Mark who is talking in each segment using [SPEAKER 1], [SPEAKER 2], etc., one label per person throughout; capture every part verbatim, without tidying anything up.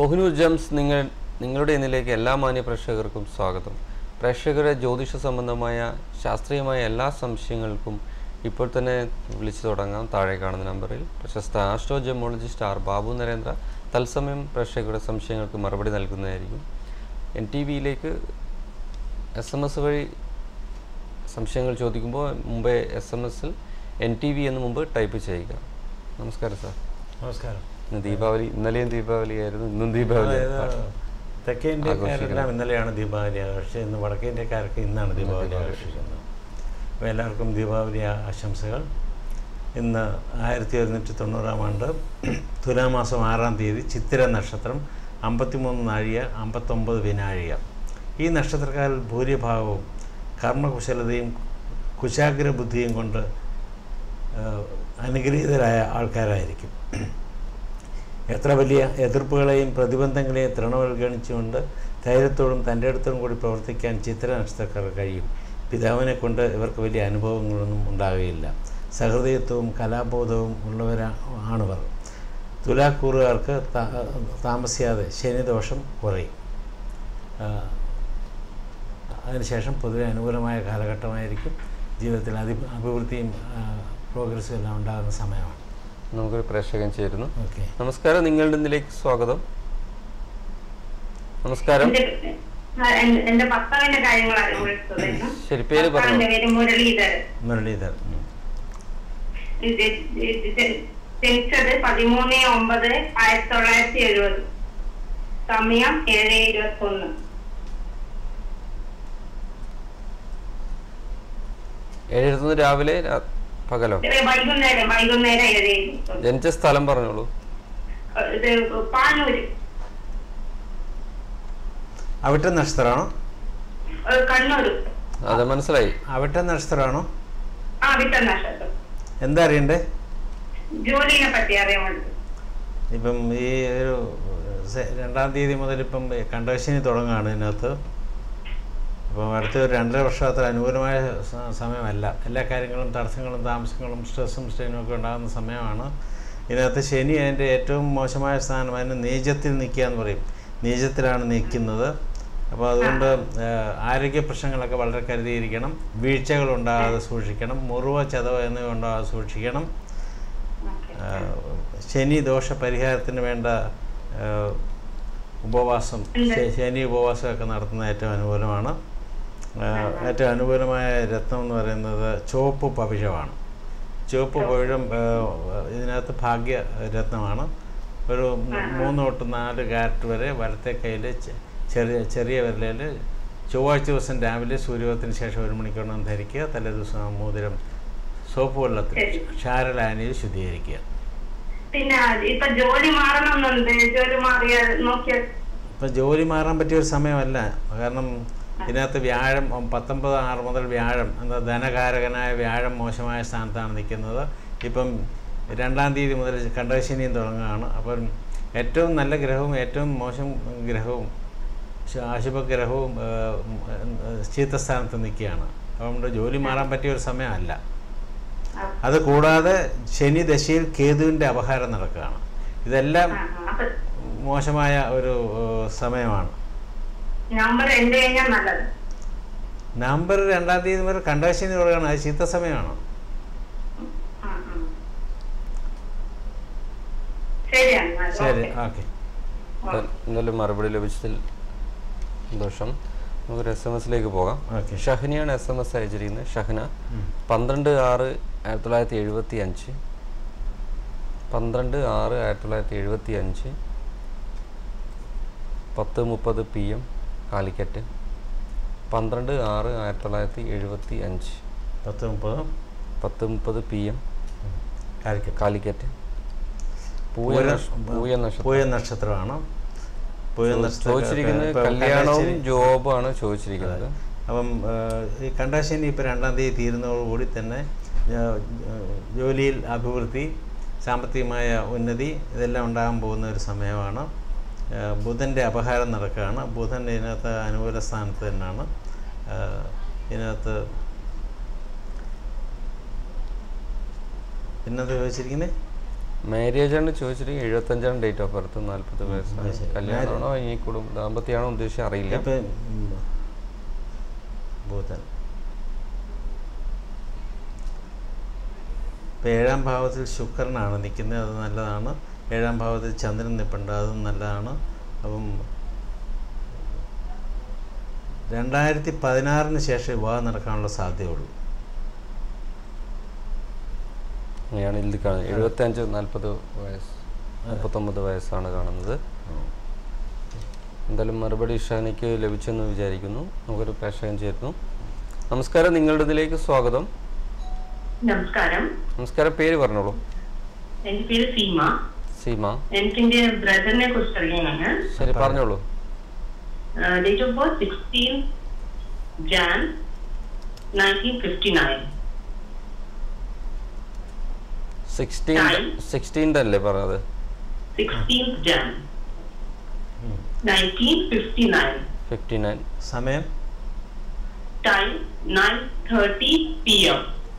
[SPEAKER 1] Kohinoor gems നിങ്ങൾ നിങ്ങളുടെ ഇന്നിലേക്ക് എല്ലാ മാന്യ പ്രേക്ഷകർക്കും സ്വാഗതം. പ്രേക്ഷകരുടെ ജ്യോതിഷ സംബന്ധമായ ശാസ്ത്രീയമായ എല്ലാ സംശയങ്ങൾക്കും ഇപ്പോൾ തന്നെ വിളിച്ചു തുടങ്ങാം. താഴെ കാണുന്ന നമ്പറിൽ പ്രശസ്ത astro gemologist R Babu Narendra തത്സമയം പ്രേക്ഷകരുടെ സംശയങ്ങൾക്ക് മറുപടി നൽകുന്നതായിരിക്കും. എൻ ടി വിയിലേക്ക് എസ് എം എസ് വഴി സംശയങ്ങൾ ചോദിക്കുമ്പോൾ മുമ്പേ എസ് എം എസിൽ എൻ ടി വി എന്ന് മുമ്പ് ടൈപ്പ് ചെയ്യുക. നമസ്കാരം സാർ.
[SPEAKER 2] നമസ്കാരം.
[SPEAKER 1] ഇന്ന് ദീപാവലി, ഇന്നലെയും ദീപാവലി ആയിരുന്നു, ഇന്നും ദീപാവലി.
[SPEAKER 2] തെക്കേ ഇന്ത്യക്കാരെല്ലാം ഇന്നലെയാണ് ദീപാവലി ആഘോഷിച്ചത്, ഇന്ന് വടക്കേ ഇന്ത്യക്കാർക്ക് ഇന്നാണ് ദീപാവലി ആഘോഷിക്കുന്നത്. അപ്പോൾ എല്ലാവർക്കും ദീപാവലി ആശംസകൾ. ഇന്ന് ആയിരത്തി ഒരുന്നൂറ്റി തൊണ്ണൂറാം ആണ്ട് തുലാമാസം ആറാം തീയതി ചിത്തിര നക്ഷത്രം, അമ്പത്തിമൂന്ന് നാഴിക അമ്പത്തൊമ്പത് വിനാഴിക. ഈ നക്ഷത്രക്കാരിൽ ഭൂരിഭാഗവും കർമ്മകുശലതയും കുശാഗ്ര ബുദ്ധിയും കൊണ്ട് അനുഗ്രഹീതരായ ആൾക്കാരായിരിക്കും. എത്ര വലിയ എതിർപ്പുകളെയും പ്രതിബന്ധങ്ങളെയും തൃണവൽഗണിച്ചുകൊണ്ട് ധൈര്യത്തോടും തൻ്റെ അടുത്തോടും കൂടി പ്രവർത്തിക്കാൻ ചിത്ര നക്ഷത്രക്കാർക്ക് കഴിയും. പിതാവിനെ കൊണ്ട് ഇവർക്ക് വലിയ അനുഭവങ്ങളൊന്നും ഉണ്ടാകുകയില്ല. സഹൃദയത്വവും കലാബോധവും ഉള്ളവരാണിവർ. തുലാക്കൂറുകാർക്ക് താമസിയാതെ ശനിദോഷം കുറയും. അതിനുശേഷം പൊതുവെ അനുകൂലമായ കാലഘട്ടമായിരിക്കും. ജീവിതത്തിൽ അതി അഭിവൃദ്ധിയും പ്രോഗ്രസ്സും എല്ലാം ഉണ്ടാകുന്ന സമയമാണ്.
[SPEAKER 1] നമുക്കൊരു പ്രേക്ഷകൻ ചേരുന്നു.
[SPEAKER 2] ഓക്കെ,
[SPEAKER 1] നമസ്കാരം. നിങ്ങളുടെ ഇതിലേക്ക് സ്വാഗതം. നമസ്കാരം.
[SPEAKER 3] എന്റെ ഭർത്താവിന്റെ കാര്യങ്ങളാണ്.
[SPEAKER 1] ശരി, പേര് പറഞ്ഞു.
[SPEAKER 3] മുരളീധരൻ.
[SPEAKER 2] മുരളീധരൻ
[SPEAKER 3] ജനിച്ചത് പതിമൂന്ന് ഒമ്പത് ആയിരത്തി തൊള്ളായിരത്തി എഴുപത്. സമയം ഏഴ് ഇരുപത്തി ഒന്ന്.
[SPEAKER 1] ഏഴ് ഇരുപത്തൊന്ന് രാവിലെ പകലോ?
[SPEAKER 3] വൈകുന്നേരം വൈകുന്നേരം ഏഴ്.
[SPEAKER 1] ജനിച്ച സ്ഥലം പറഞ്ഞോളൂ.
[SPEAKER 3] ഇത് പാനൂര്.
[SPEAKER 2] അവിട്ട നക്ഷത്രമാണോ?
[SPEAKER 3] കണ്ണൂർ.
[SPEAKER 1] അത് മനസ്സിലായി.
[SPEAKER 2] അവിട്ട നക്ഷത്രമാണോ?
[SPEAKER 3] ആ, വിട്ട നക്ഷത്രം.
[SPEAKER 2] എന്താ അറിയണ്ടേ?
[SPEAKER 3] ജോലിനെ പറ്റി അറിയാൻ.
[SPEAKER 2] ഇപ്പം ഈ ഒരു രണ്ടാം തീയതി മുതൽ ഇപ്പം കണ്ടശനി തുടങ്ങുകയാണ് ഇതിനകത്ത്. അപ്പം അടുത്ത ഒരു രണ്ടര വർഷം അത്ര അനുകൂലമായ സമയമല്ല. എല്ലാ കാര്യങ്ങളും തടസ്സങ്ങളും താമസങ്ങളും സ്ട്രെസ്സും സ്ട്രെയിനും ഒക്കെ ഉണ്ടാകുന്ന സമയമാണ്. ഇതിനകത്ത് ശനി അതിൻ്റെ ഏറ്റവും മോശമായ സ്ഥാനം, അതിന് നീചത്തിൽ നിൽക്കുക എന്ന് പറയും. നീചത്തിലാണ് നിൽക്കുന്നത്. അപ്പോൾ അതുകൊണ്ട് ആരോഗ്യ പ്രശ്നങ്ങളൊക്കെ വളരെ കരുതിയിരിക്കണം. വീഴ്ചകൾ ഉണ്ടാകാതെ സൂക്ഷിക്കണം. മുറിവ് ചതവ് എന്നിവ ഉണ്ടാകാതെ സൂക്ഷിക്കണം. ശനി ദോഷ പരിഹാരത്തിന് വേണ്ട ഉപവാസം, ശനി ഉപവാസമൊക്കെ നടത്തുന്നത് ഏറ്റവും അനുകൂലമാണ്. ഏറ്റവും അനുകൂലമായ രത്നം എന്ന് പറയുന്നത് ചുവപ്പ് പവിഴമാണ്. ചുവപ്പ് പവിഴം ഇതിനകത്ത് ഭാഗ്യ രത്നമാണ്. ഒരു മൂന്ന് തൊട്ട് നാല് കാരറ്റ് വരെ വലത്തെ കയ്യിൽ ചെറിയ ചെറിയ വിരലിൽ ചൊവ്വാഴ്ച ദിവസം രാവിലെ സൂര്യോദയത്തിന് ശേഷം ഒരു മണിക്കൂറിനും ധരിക്കുക. തലേ ദിവസം മോതിരം സോപ്പ് വെള്ളത്തിൽ ക്ഷാരലായനിയിൽ ശുദ്ധീകരിക്കുക.
[SPEAKER 3] പിന്നെ ഇപ്പൊ ജോലി മാറണമെന്നുണ്ട്. ജോലി മാറിയാൽ നോക്കിയാൽ
[SPEAKER 2] ഇപ്പം ജോലി മാറാൻ പറ്റിയ ഒരു സമയമല്ല. കാരണം ഇതിനകത്ത് വ്യാഴം പത്തൊമ്പത് ആറ് മുതൽ വ്യാഴം എന്താ ധനകാരകനായ വ്യാഴം മോശമായ സ്ഥാനത്താണ് നിൽക്കുന്നത്. ഇപ്പം രണ്ടാം തീയതി മുതൽ കണ്ടശനിയും തുടങ്ങുകയാണ്. അപ്പം ഏറ്റവും നല്ല ഗ്രഹവും ഏറ്റവും മോശം ഗ്രഹവും അശുഭഗ്രഹവും ചീത്ത സ്ഥാനത്ത് നിൽക്കുകയാണ്. അതുകൊണ്ട് ജോലി മാറാൻ പറ്റിയ ഒരു സമയമല്ല. അത് കൂടാതെ ശനി ദശയിൽ കേതുവിൻ്റെ അപഹാരം നടക്കുകയാണ്. ഇതെല്ലാം മോശമായ ഒരു സമയമാണ്.
[SPEAKER 3] നമ്പർ എന്ത് കഴിഞ്ഞാൽ നല്ലത്?
[SPEAKER 2] നവംബർ രണ്ടാം തീയതി വരെ കണ്ടശനി തുടങ്ങണം. അത് ചീത്ത സമയമാണ്. ശരി, ഓക്കെ.
[SPEAKER 1] എന്തായാലും മറുപടി ലഭിച്ചതിൽ സന്തോഷം. നമുക്കൊരു എസ് എം എസിലേക്ക് പോകാം.
[SPEAKER 2] ഓക്കെ.
[SPEAKER 1] ഷഹനയാണ് എസ് എം എസ് അയച്ചിരിക്കുന്നത്. ഷഹന പന്ത്രണ്ട് ആറ് ആയിരത്തി തൊള്ളായിരത്തി എഴുപത്തി അഞ്ച് പന്ത്രണ്ട് ആറ് ആയിരത്തി തൊള്ളായിരത്തി എഴുപത്തി അഞ്ച് പത്ത് മുപ്പത് പി എം കാലിക്കറ്റ്. പന്ത്രണ്ട് ആറ് ആയിരത്തി തൊള്ളായിരത്തി എഴുപത്തി അഞ്ച്
[SPEAKER 2] പത്ത് മുപ്പത്
[SPEAKER 1] പത്ത് മുപ്പത് പി എം
[SPEAKER 2] കാലിക്കറ്റ്
[SPEAKER 1] കാലിക്കറ്റ്. പൂയ
[SPEAKER 2] പൂയ നക്ഷത്രമാണ്. പൂയ നക്ഷത്രം
[SPEAKER 1] ചോദിച്ചിരിക്കുന്നത് കല്യാണവും ജോബാണ് ചോദിച്ചിരിക്കുന്നത്.
[SPEAKER 2] അപ്പം ഈ കണ്ടശനി ഇപ്പോൾ രണ്ടാം തീയതി തീരുന്നതോടുകൂടി തന്നെ ജോലിയിൽ അഭിവൃദ്ധി, സാമ്പത്തികമായ ഉന്നതി ഇതെല്ലാം ഉണ്ടാകാൻ പോകുന്ന ഒരു സമയമാണ്. ബുധൻ്റെ അപഹാരം നടക്കുകയാണ്. ബുധൻ ഇതിനകത്ത് അനുകൂല സ്ഥാനത്ത് തന്നെയാണ്. ഇതിനകത്ത് പിന്നെന്ത് ചോദിച്ചിരിക്കുന്നത്?
[SPEAKER 1] മാരേജ് ആണ് ചോദിച്ചിട്ട് എഴുപത്തഞ്ചാണ് ഡേറ്റ് ഓഫ് ബർത്ത്, നാല്പത് വയസ്സാണ്. കല്യാണമാണോ ഇനി കുടുംബ ദാമ്പത്യമാണോ ഉദ്ദേശിച്ച് അറിയില്ല.
[SPEAKER 2] ബുധൻ ഇപ്പം ഏഴാം ഭാവത്തിൽ ശുക്രനാണ് നിൽക്കുന്നത്, അത് നല്ലതാണ്. ഏഴാം ഭാവത്തിൽ ചന്ദ്രൻ നിൽപ്പുണ്ട്, അതും നല്ലതാണ്. അപ്പം രണ്ടായിരത്തി പതിനാറിന് ശേഷം വിവാഹം നടക്കാനുള്ള സാധ്യതയുള്ളൂ.
[SPEAKER 1] അങ്ങനെയാണ് ഇതിൽ കാണുന്നത്. എഴുപത്തഞ്ച് നാൽപ്പത് വയസ്സ് മുപ്പത്തൊമ്പത് വയസ്സാണ് കാണുന്നത്. എന്തായാലും മറുപടി ഇഷാനിക്ക് ലഭിച്ചെന്ന് വിചാരിക്കുന്നു. നമുക്കൊരു പ്രേക്ഷകൻ ചേരുന്നു. നമസ്കാരം, നിങ്ങളുടെ ഇതിലേക്ക് സ്വാഗതം.
[SPEAKER 3] നമസ്കാരം.
[SPEAKER 1] നമസ്കാരം, പേര് പറഞ്ഞോളൂ.
[SPEAKER 3] എന്റെ പേര് സീമ.
[SPEAKER 1] സീമ,
[SPEAKER 3] എനിക്ക് എന്റെ ബ്രദറിനെ കുറിച്ച് അറിയാനാണ്.
[SPEAKER 1] ശരി, പറഞ്ഞോളൂ.
[SPEAKER 3] Date of birth sixteen Jan nineteen fifty nine.
[SPEAKER 1] Sixteenth അല്ലേ പറഞ്ഞത്?
[SPEAKER 3] Sixteen Jan nineteen fifty nine.
[SPEAKER 1] Fifty nine.
[SPEAKER 2] സമയം
[SPEAKER 3] time nine thirty P M.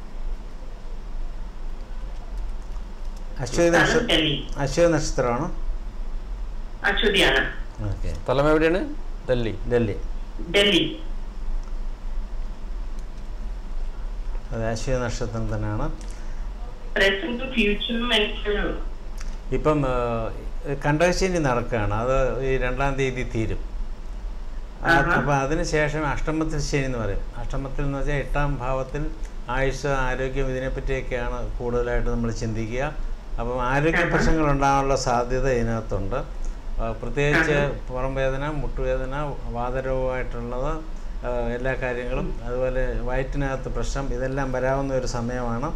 [SPEAKER 2] Aswathi നക്ഷത്രം. അശ്വതി നക്ഷത്രമാണോ?
[SPEAKER 3] അശ്വതിയാണ്.
[SPEAKER 2] ഓക്കെ.
[SPEAKER 1] സ്ഥലം എവിടെയാണ്? ഡൽഹി.
[SPEAKER 2] ഡൽഹി.
[SPEAKER 3] ഡൽഹി.
[SPEAKER 2] അതെ, അശ്വതി നക്ഷത്രം തന്നെയാണ്.
[SPEAKER 3] പ്രസന്റും ഫ്യൂച്ചറും എനിക്ക്
[SPEAKER 2] ഇപ്പം കണ്ടകശനി നടക്കുകയാണ്, അത് ഈ രണ്ടാം തീയതി തീരും. അപ്പം അതിന് ശേഷം അഷ്ടമത്തിൽ ശനി എന്ന് പറയും. അഷ്ടമത്തിൽ എന്ന് വെച്ചാൽ എട്ടാം ഭാവത്തിൽ ആയുഷ്, ആരോഗ്യം, ഇതിനെപ്പറ്റിയൊക്കെയാണ് കൂടുതലായിട്ട് നമ്മൾ ചിന്തിക്കുക. അപ്പം ആരോഗ്യ പ്രശ്നങ്ങൾ ഉണ്ടാകാനുള്ള സാധ്യത ഇതിനകത്തുണ്ട്. പ്രത്യേകിച്ച് പുറം വേദന, മുട്ടുവേദന, വാതരോഗമായിട്ടുള്ളത് എല്ലാ കാര്യങ്ങളും, അതുപോലെ വയറ്റിനകത്ത് പ്രശ്നം, ഇതെല്ലാം വരാവുന്ന ഒരു സമയമാണ്.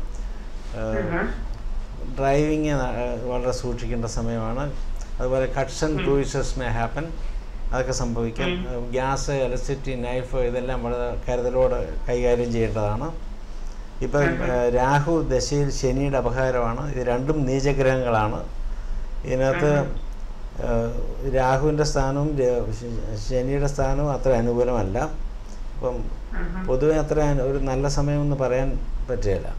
[SPEAKER 2] ഡ്രൈവിങ് വളരെ സൂക്ഷിക്കേണ്ട സമയമാണ്. അതുപോലെ cuts and bruises may happen, അതൊക്കെ സംഭവിക്കാം. ഗ്യാസ്, ഇലക്ട്രിസിറ്റി, നൈഫ്, ഇതെല്ലാം വളരെ കരുതലോടെ കൈകാര്യം ചെയ്യേണ്ടതാണ്. ഇപ്പം രാഹു ദശയിൽ ശനിയുടെ അപഹാരമാണ്. ഇത് രണ്ടും നീചഗ്രഹങ്ങളാണ്. ഇതിനകത്ത് രാഹുവിൻ്റെ സ്ഥാനവും ശനിയുടെ സ്ഥാനവും അത്ര അനുകൂലമല്ല. അപ്പം പൊതുവെ അത്ര ഒരു നല്ല സമയമെന്ന് പറയാൻ പറ്റുകയില്ല.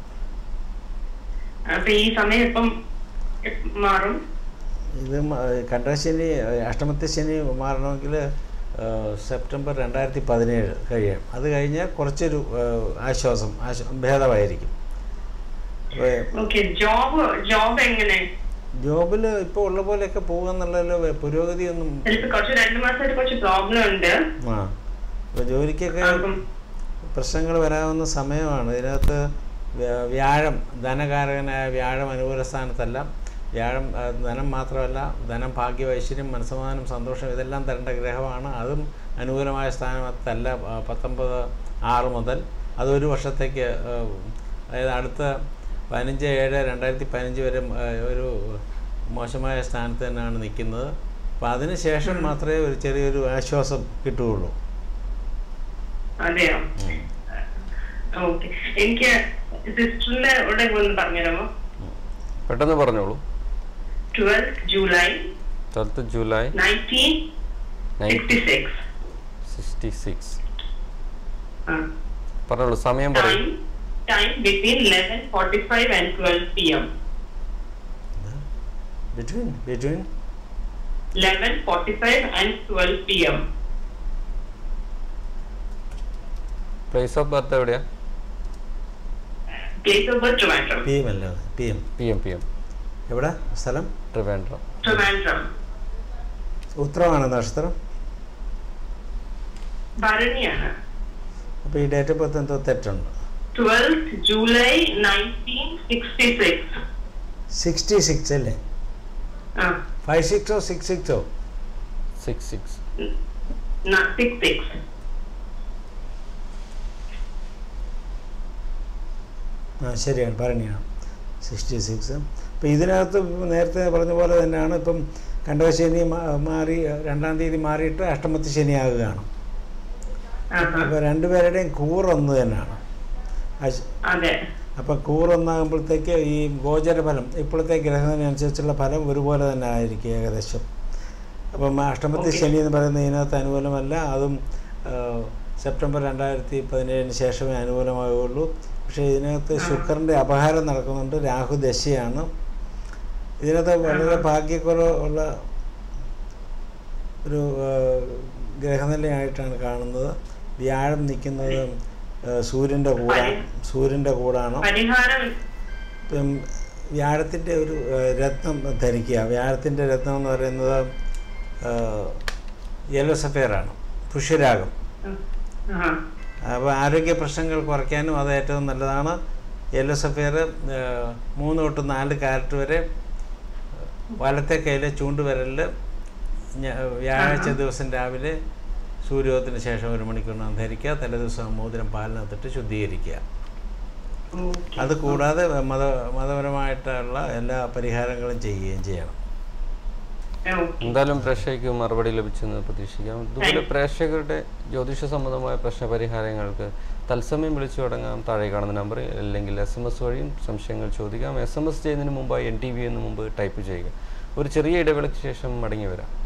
[SPEAKER 3] ഈ സമയം ഇപ്പം മാറും.
[SPEAKER 2] ഇത് കണ്ടശനി, അഷ്ടമത്തെ ശനി മാറണമെങ്കിൽ സെപ്റ്റംബർ രണ്ടായിരത്തി പതിനേഴ് കഴിയും. അത് കഴിഞ്ഞാൽ കുറച്ചൊരു ആശ്വാസം, ഭേദമായിരിക്കും. ജോബിൽ ഇപ്പോൾ ഉള്ള പോലെയൊക്കെ പോകുന്നുള്ളല്ലോ, പുരോഗതിയൊന്നും. ആ, ഇപ്പോൾ ജോലിക്കൊക്കെ പ്രശ്നങ്ങൾ വരാവുന്ന സമയമാണ്. ഇതിനകത്ത് വ്യാഴം, ധനകാരകനായ വ്യാഴം അനുകൂല സ്ഥാനത്തല്ല. വ്യാഴം ധനം മാത്രമല്ല, ധനം, ഭാഗ്യം, ഐശ്വര്യം, മനസ്സമാധാനം, സന്തോഷം, ഇതെല്ലാം തരേണ്ട ഗ്രഹമാണ്. അതും അനുകൂലമായ സ്ഥാനത്തല്ല. പത്തൊമ്പത് ആറ് മുതൽ അതൊരു വർഷത്തേക്ക്, അതായത് അടുത്ത പതിനഞ്ച് ഏഴ് രണ്ടായിരത്തി പതിനഞ്ച് വരെ ഒരു മോശമായ സ്ഥാനത്ത് തന്നെയാണ് നിൽക്കുന്നത്. അപ്പം അതിന് ശേഷം മാത്രമേ ഒരു ചെറിയൊരു ആശ്വാസം കിട്ടുകയുള്ളൂ.
[SPEAKER 3] അതെയോ? എനിക്ക്
[SPEAKER 1] പെട്ടെന്ന് പറഞ്ഞോളൂ.
[SPEAKER 3] Twelfth July
[SPEAKER 1] twelfth July
[SPEAKER 3] nineteen sixty six.
[SPEAKER 1] പറഞ്ഞോളൂ, സമയം പറയൂ.
[SPEAKER 3] Time between eleven forty-five and twelve p m.
[SPEAKER 2] Between between
[SPEAKER 3] eleven forty-five and twelve p m.
[SPEAKER 1] Place of birth എവിടെയാ?
[SPEAKER 3] Place of birth Trivandrum.
[SPEAKER 2] P M അല്ലേ? P M.
[SPEAKER 1] P M P M.
[SPEAKER 2] എവിടെ സ്ഥലം?
[SPEAKER 1] Trivandrum.
[SPEAKER 3] Trivandrum.
[SPEAKER 2] ഉത്തരമാണ് നക്ഷത്രം.
[SPEAKER 3] ഭരണിയാണ്.
[SPEAKER 2] അപ്പോൾ ഈ date of birth എന്തോ തെറ്റുണ്ട്.
[SPEAKER 3] twelfth July nineteen sixty-six.
[SPEAKER 2] sixty-six അല്ലേ?
[SPEAKER 3] ആ.
[SPEAKER 2] five six ഓ six six ഓ?
[SPEAKER 1] six six.
[SPEAKER 3] Na six six.
[SPEAKER 2] ആ, ശരിയാണ്, ഭരണിയാണ്. Sixty six. ഇപ്പം ഇതിനകത്ത് നേരത്തെ പറഞ്ഞ പോലെ തന്നെയാണ്. ഇപ്പം കണ്ടകശനി മാറി രണ്ടാം തീയതി മാറിയിട്ട് അഷ്ടമത്തി ശനിയാകുകയാണ്. അപ്പോൾ രണ്ടുപേരുടെയും കൂറൊന്ന് തന്നെയാണ്. അപ്പം കൂറൊന്നാകുമ്പോഴത്തേക്ക് ഈ ഗോചരഫലം, ഇപ്പോഴത്തെ ഗ്രഹത്തിനനുസരിച്ചുള്ള ഫലം ഒരുപോലെ തന്നെ ആയിരിക്കും ഏകദേശം. അപ്പം അഷ്ടമത്തി ശനി എന്ന് പറയുന്നത് ഇതിനകത്ത് അനുകൂലമല്ല. അതും സെപ്റ്റംബർ രണ്ടായിരത്തി പതിനേഴിന് ശേഷമേ അനുകൂലമാകുകയുള്ളൂ. പക്ഷേ ഇതിനകത്ത് ശുക്രൻ്റെ അപഹാരം നടക്കുന്നുണ്ട്. രാഹു ദശയാണ്. ഇതിനകത്ത് വളരെ ഭാഗ്യക്കുറവ് ഉള്ള ഒരു ഗ്രഹനിലയായിട്ടാണ് കാണുന്നത്. വ്യാഴം നിൽക്കുന്നത് സൂര്യൻ്റെ കൂടെ സൂര്യൻ്റെ കൂടാണ്. ഇപ്പം വ്യാഴത്തിൻ്റെ ഒരു രത്നം ധരിക്കുക. വ്യാഴത്തിൻ്റെ രത്നം എന്ന് പറയുന്നത് യെല്ലോ സഫയറാണ്, പുഷ്യരാഗം. അപ്പോൾ ആരോഗ്യ പ്രശ്നങ്ങൾ കുറയ്ക്കാനും അത് ഏറ്റവും നല്ലതാണ്. യെല്ലോ സഫയർ മൂന്ന് തൊട്ട് നാല് കാരറ്റ് വരെ വലത്തെ കയ്യിലെ ചൂണ്ടുവിരലിൽ വ്യാഴാഴ്ച ദിവസം രാവിലെ സൂര്യോദയത്തിന് ശേഷം ഒരു മണിക്കൂറിനകം ധരിക്കുക. തലേദിവസം മോതിരം പാലിനകത്തിട്ട് ശുദ്ധീകരിക്കുക. അത് കൂടാതെ മത മതപരമായിട്ടുള്ള എല്ലാ പരിഹാരങ്ങളും ചെയ്യുകയും ചെയ്യണം.
[SPEAKER 1] എന്തായാലും പ്രേക്ഷകർക്ക് മറുപടി ലഭിച്ചെന്ന് പ്രതീക്ഷിക്കാം. ഇതുപോലെ പ്രേക്ഷകരുടെ ജ്യോതിഷ സംബന്ധമായ പ്രശ്നപരിഹാരങ്ങൾക്ക് തത്സമയം വിളിച്ചു തുടങ്ങാം. താഴെ കാണുന്ന നമ്പർ അല്ലെങ്കിൽ എസ് എം എസ് വഴിയും സംശയങ്ങൾ ചോദിക്കാം. എസ് എം എസ് ചെയ്യുന്നതിന് മുമ്പായി എൻ ടി വി എന്ന് മുമ്പ് ടൈപ്പ് ചെയ്യുക. ഒരു ചെറിയ ഇടവേളയ്ക്ക് ശേഷം മടങ്ങി വരാം.